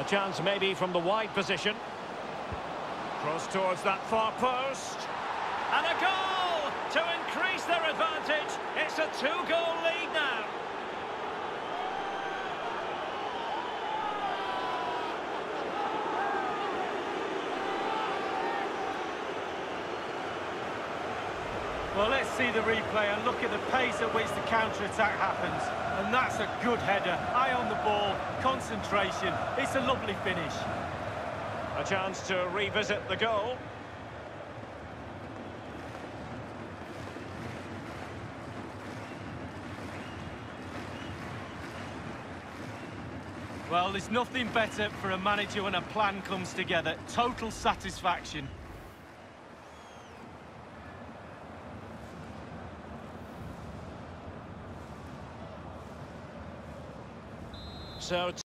A chance maybe from the wide position. Cross towards that far post. And a goal to increase their advantage. It's a two-goal lead now. Well, let's see the replay and look at the pace at which the counter-attack happens. And that's a good header. Eye on the ball, concentration. It's a lovely finish. A chance to revisit the goal. Well, there's nothing better for a manager when a plan comes together. Total satisfaction. So